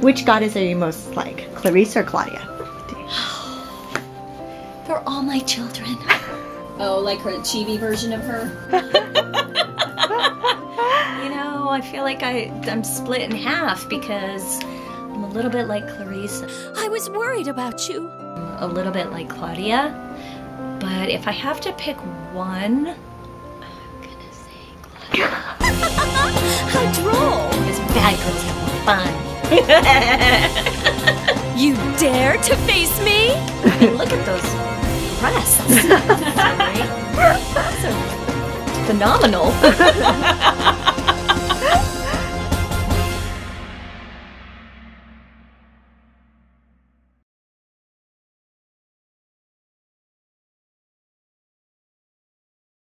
Which goddess are you most like, Clarice or Claudia? They're all my children. Oh, like her chibi version of her? You know, I feel like I'm split in half because I'm a little bit like Clarice. I was worried about you. A little bit like Claudia. But if I have to pick one, I'm gonna say Claudia. How droll! Because bad girls have more fun. You dare to face me? I mean, look at those breasts. Those are phenomenal.